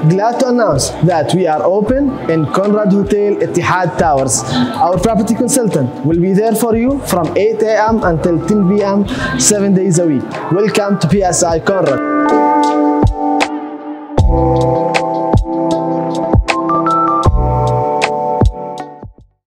glad to announce that we are open in Conrad Hotel Etihad Towers. Our property consultant will be there for you from 8 a.m. until 10 p.m. 7 days a week. Welcome to PSI Conrad.